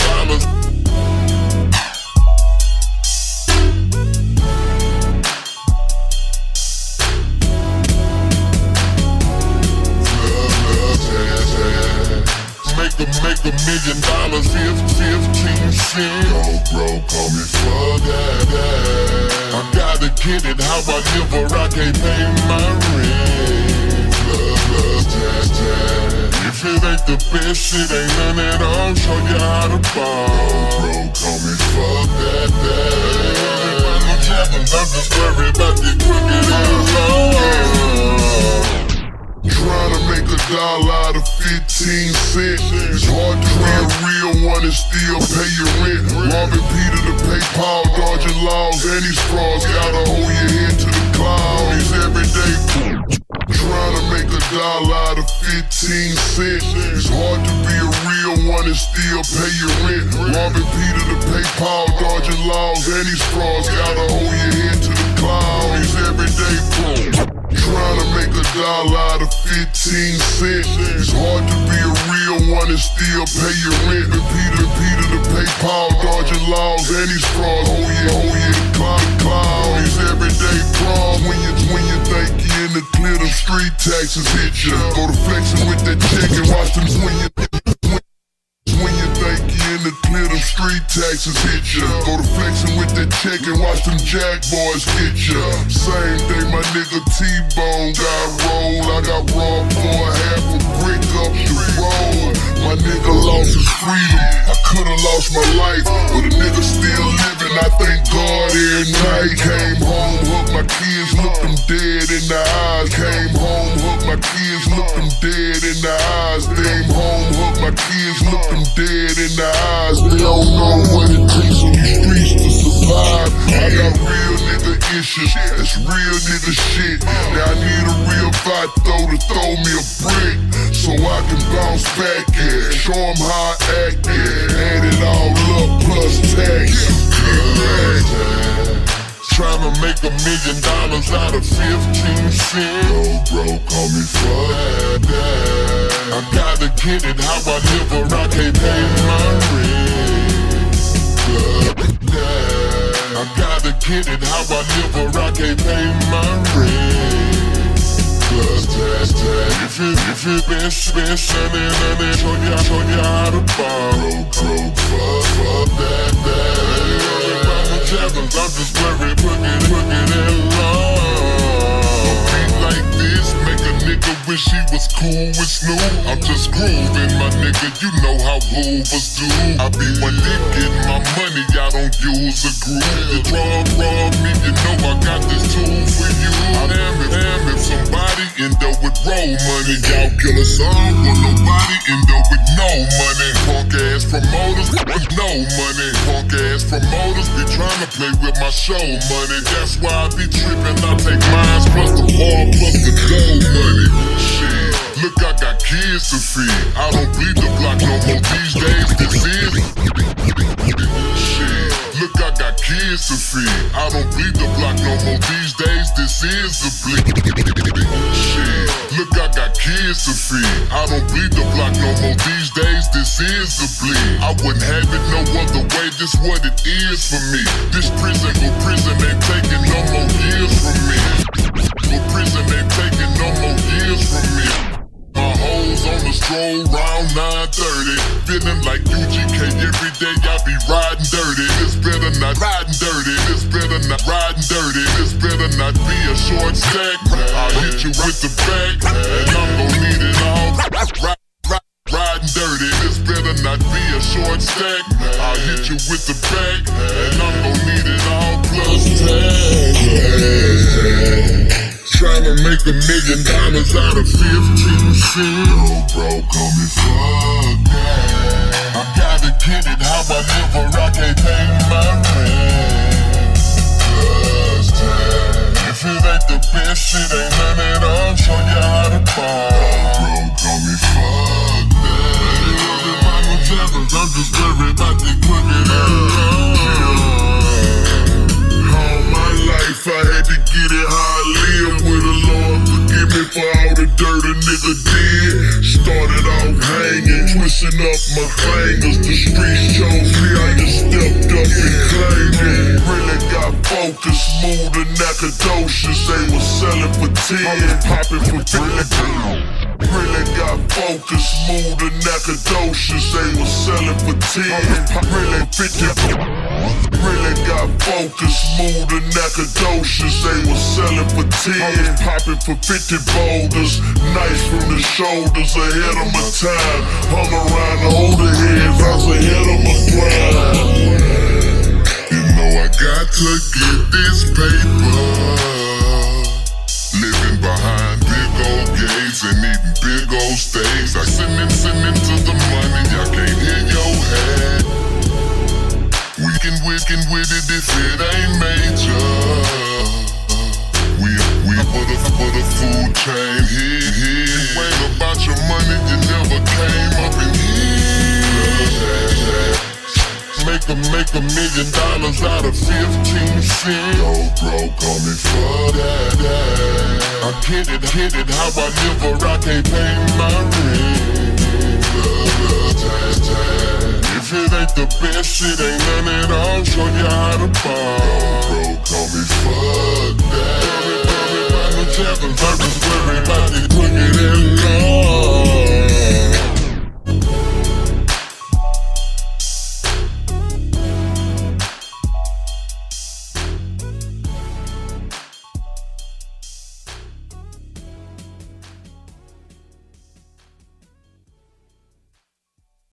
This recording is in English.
dollars. Make $1 million, 15 cents. Yo, bro, call me for that. I gotta get it, how I live or I can't pay my rent. If it ain't the best, it ain't none at all. Show you how to ball. Yo, bro, call me for that. I'm just worried about the crooked and low. Tryna make $1 out of 15 cents. It's hard to be a real one and still pay your rent. Robbing Peter to pay Paul, dodging laws and these frauds. Gotta hold your head to the clouds every day. Tryna make $1 out of 15 cents. It's hard to be a real one and still pay your rent. Robbing Peter to pay Paul, dodging laws and these frauds. Gotta hold your head to the clouds every day. Tryna make $1 out of 15 cents. It's hard to be a real one and still pay your rent. Peter to pay Paul, dodging laws and these frauds. Oh yeah, clouds every day. Fraud when you think you're in the clear, them street taxes hit you. Go to flexing with that check and watch them when you think you're in the clear, them street taxes hit you. Go to flexing with that check and watch them jack boys get you. Same day my nigga T-Bone got rolled. I got robbed for half a brick up the road. My nigga lost his freedom. I could've lost my life, but a nigga still living. I thank God every night. Came home, hugged my kids, looked them dead in the eyes. Came home, hugged my kids, looked them dead in the eyes. Came home, hugged my kids, looked them dead in the eyes. They don't know what it takes on these streets to survive. I got real nigga issues, that's real nigga shit. Now I need a real vato to throw me a brick, so I can bounce back, yeah. Show them how I act, yeah. Add it all up plus tax. Tryna make $1 million out of 15 cents. Yo, bro, call me for that. I gotta get it, how I live or I can't pay my rent. I gotta get it, how I live or I can't pay my rent. If it been sunny, show you how to ball. Fuck that. I'm just worried, crooked and long. Beat like this, make a nigga wish he was cool with Snoop. I'm just grooving, my nigga, you know how movers do. I be one dick getting my money, I don't use a groove. The rob me, you know I got this tool for you. Damn if somebody end up with roll money. Y'all kill us all, but nobody end up with no money. Punk ass promoters with no money. Punk ass promoters be trying to play with my show money. That's why I be tripping, I take mines plus the ball plus the dough money. Shit, look, I got kids to feed. I don't bleed the block no more these days, this is. Shit, look, I got kids to feed. I don't bleed the block no more these days, this is the bleed. Shit, look, I got kids to feed. I don't bleed the block no more these days, this is the bleed. I wouldn't have it no other way, this what it is for me. This prison ain't taking no more years from me. But prison ain't taking no more years from me. My hoes on the stroll round 9:30. Feeling like UGK every day, I be riding dirty. This better not riding dirty. This better not riding dirty. This better not be a short stack. I'll hit you with the back, and I'm gon' need it all. Riding dirty. This better not be a short stack. I'll hit you with the back, and I'm gon' need it all plus tax. Tryna make $1 million out of 15 cents. Yo, bro, call me fuck that. I gotta get it, how I live or I can't pay my rent. Plus tax. If it ain't the best, it ain't none at all. Show you how to ball. Yo, bro, call me fuck that. I'm just worried about the crooked and all my life I had to get it how I live with a Lord. Forgive me for all the dirt a nigga did. Started off hanging, twisting up my fingers. The streets chose focus, smooth and nacadocious. They was selling for 10, I was popping for 50. Really got focus, smooth and nacadocious. They was selling for 10, really 50. Really got focus, smooth and nacadocious. They was selling for 10, I was popping for 50 boulders. Nice from the shoulders, ahead of my time. Hung around the older heads, I was ahead of my grind. You know I got to get this paper. Living behind big old gates and eating big old steaks. I sending to the money, I can't hear your head. Wicked with it if it ain't major. We put a food chain here. You ain't about your money, you never came up in here. Make $1 million out of 15 cents. Yo, bro, call me for that. I get it, how I live or I can't pay my rent. If it ain't the best, it ain't none at all. Show you how to ball. Yo, bro, call me for that. Worry about the taverns, worry about the crooked and long.